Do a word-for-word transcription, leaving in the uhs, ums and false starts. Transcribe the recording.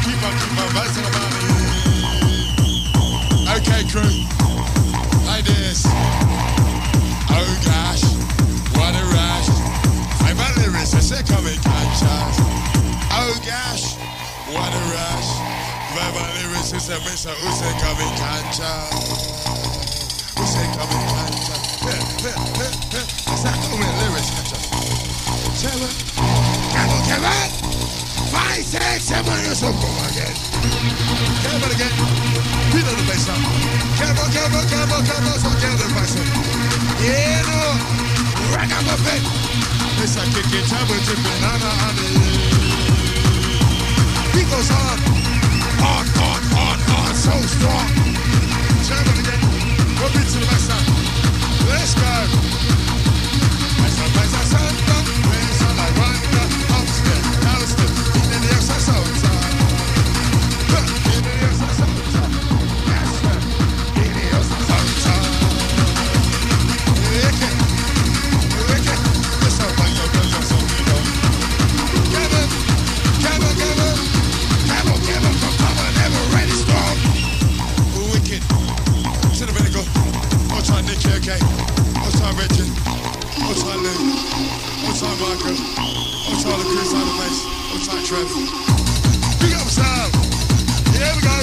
Keep on, keep on, buzzing about it. Okay, crew. Like this. Oh gosh, what a rush. I'm a lyricist, they're coming conscious. Oh gosh, what a rush. I'm a lyricist, and Mister Usain coming conscious. Usain coming conscious. Is that coming lyrics conscious? Seven, come on, come on. Five, six, seven, you're so cool again. Come on again. Beat on the bass now. Come on, come on, come on, come on, so get on the bass. Yeah, no. Ragamuffin. It's a kicking, trouble, dripping, nana, honey. He goes on. On, on, on, on, so strong. Come on again. Go beat to the bass now. Let's go. Bass up, bass up, son, don't bass up, like one, upstairs, downstairs, in the exercise outside. In the exercise outside. That's right. In the exercise outside. Lick it. Lick it. Let's up, bang your guns up so we know. Kevin. Kevin, Kevin. Kevin, Kevin, from cover, never ready, strong. Wicked. To the vinegar. I'll try Nicky, okay? I'll try Richard. I'll try Lou. I'll try Michael. I'll try the Chris on the bass. I'll try Trev. Big up sound. Here we go.